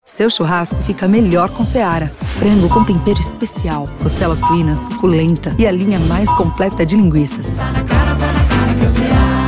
Seu churrasco fica melhor com Seara. Frango com tempero especial, costela suína suculenta e a linha mais completa de linguiças. Tá na cara, Seara.